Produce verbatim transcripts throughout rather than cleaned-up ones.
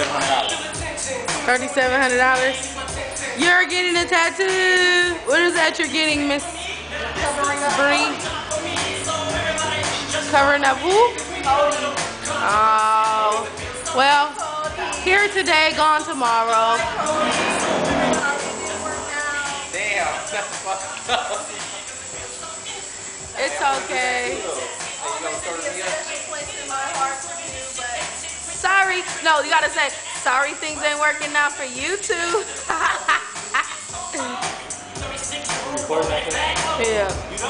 thirty-seven hundred dollars. You're getting a tattoo. What is that you're getting, Miss Bree? Covering up who? Oh. Well, here today, gone tomorrow. Damn, that's fucked up. It's okay. Sorry. No, you gotta say, sorry things ain't working out for you too. Yeah.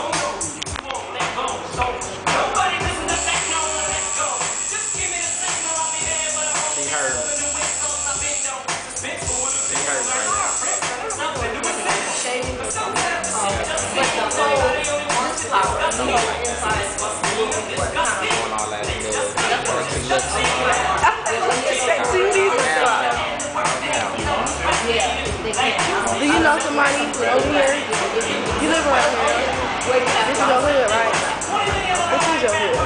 She heard. She heard right now. Do you know somebody over here? You live around here. This is your hood, right? This is your hood.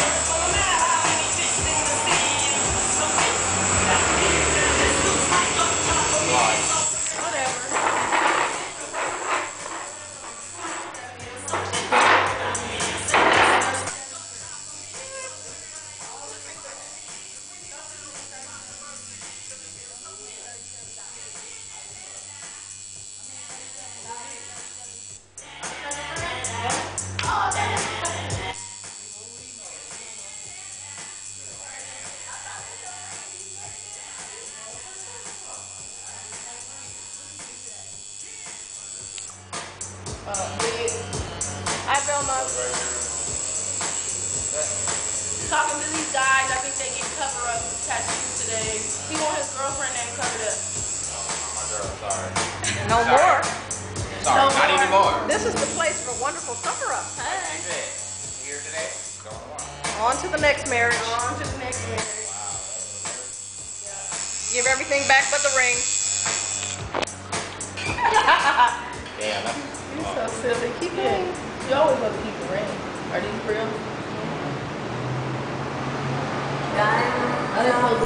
Uh, I feel my talking to these guys. I think they get cover up tattoos today. He want his girlfriend name covered up. Oh, my girl, sorry. No sorry. more. Sorry, No not more. anymore. This is the place for wonderful cover up. Hey. Here today, going tomorrow. On to the next marriage. On to the next marriage. Give everything back but the ring. Damn, that's You're so silly. Keep it. You always love to keep the ring. Are these real? I didn't know.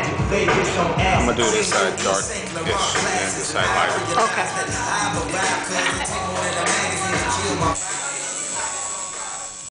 I'm gonna do this side dark-ish and this side lighter. Okay.